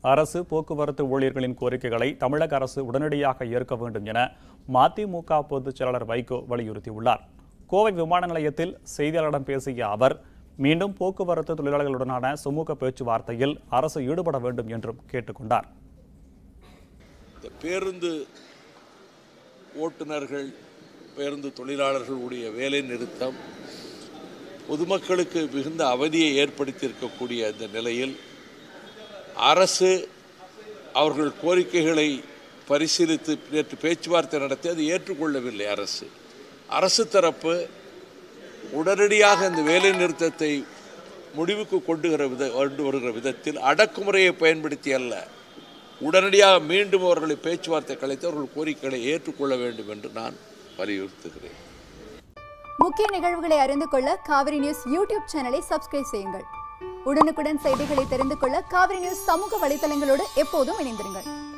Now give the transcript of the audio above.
அரசு போக்குவரத்து ஊழியர்களின் கோரிக்கைகளை தமிழக அரசு உடனடியாக ஏற்க வேண்டும் என மதிமுக பொதுச் செயலாளர் வைகோ வலியுறுத்தியுள்ளார். கோவை விமான நிலையத்தில் செய்தியாளர்களிடம் பேசிய அவர் மீண்டும் போக்குவரத்து தொழிலாளர்களுடனான சுமூக பேச்சுவார்த்தையில் அரசு ஈடுபட வேண்டும் என்றும் கேட்டுக்கொண்டார். பேருந்து ஓட்டுநர்கள், பேருந்து தொழிலாளர்களுடைய வேலை நிறுத்தம் பொதுமக்களுக்கு மிகுந்த அவதியை ஏற்படுத்தியிருக்கக்கூடிய இந்த நிலையில் அரசு அவர்கள் கோரிக்கைகளை பரிசீலித்து நேற்று பேச்சுவார்த்தை நடத்தி அதை ஏற்றுக்கொள்ளவில்லை. அரசு தரப்பு உடனடியாக இந்த வேலை நிறுத்தத்தை முடிவுக்கு கொண்டு வருகிற விதத்தில் அடக்குமுறையை பயன்படுத்தி அல்ல, உடனடியாக மீண்டும் அவர்களை பேச்சுவார்த்தை கலைத்து அவர்கள் கோரிக்கைகளை ஏற்றுக்கொள்ள வேண்டும் என்று நான் வலியுறுத்துகிறேன். முக்கிய நிகழ்வுகளை அறிந்து கொள்ள காவிரி நியூஸ் யூடியூப் சேனலை சப்ஸ்கிரைப் செய்யுங்கள். உடனுக்குடன் செய்திகளை தெரிந்து கொள்ள காவிரி நியூஸ் சமூக வலைதளங்களோடு எப்போதும் இணைந்திருங்கள்.